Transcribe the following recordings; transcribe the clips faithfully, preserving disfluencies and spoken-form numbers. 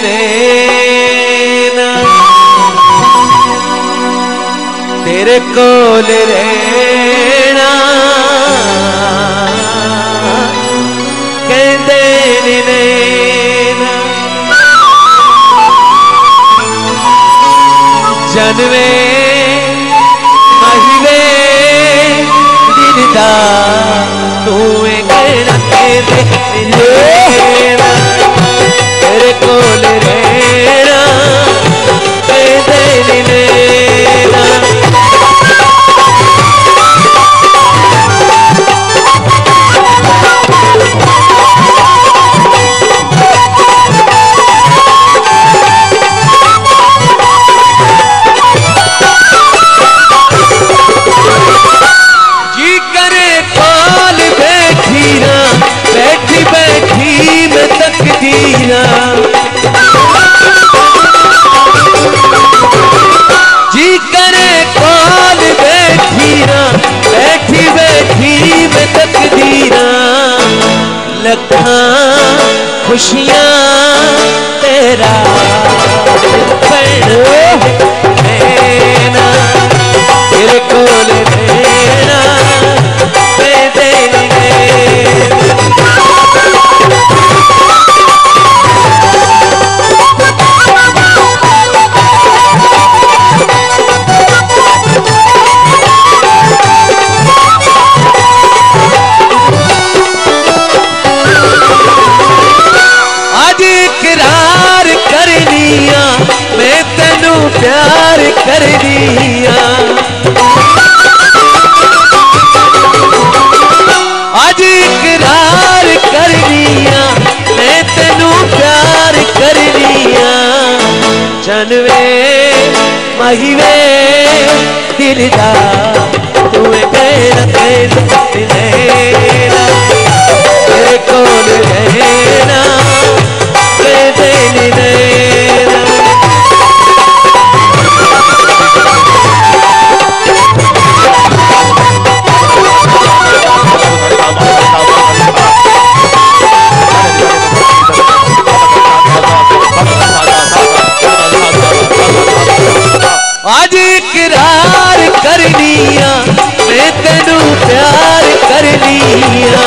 रहना, तेरे कोल रहना, कहते नी नैना जनवे महिवे दिलदा तू कहना कहते रहना, तेरे कोल रहना, कहते नी नैना। जी करे कौन बैठी ना, बैठी बैठी में तकदीरा, लखा खुशियां तेरा रहना, तेरे कोल रहना, मैं तेरी प्यार कर दिया, आज इकरार कर दिया, मैं तेनू प्यार कर दिया, जनवे महिवे दिलदा तू कहना कहना तेरे कोल रहना, कहते नी नैना। आज इकरार कर दिया, मैं तेनू प्यार कर दिया,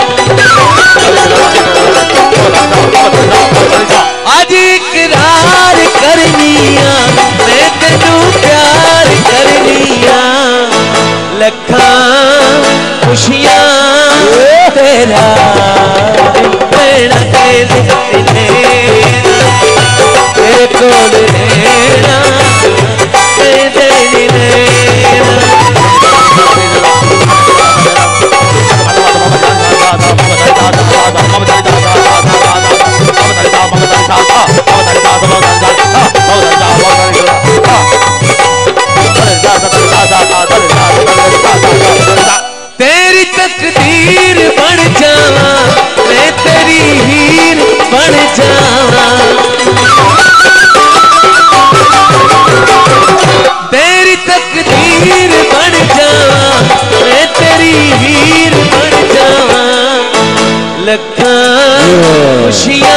आज इकरार कर दिया, मैं तेनू प्यार कर दिया, लखा खुशियां तेरा रहना, तेरे कोल रहना, तेरी तकदीर बन जावा, मैं तेरी हीर बन जावा, तेरी तकदीर बन जावा, मैं तेरी हीर बन जावा, लखा खुशियां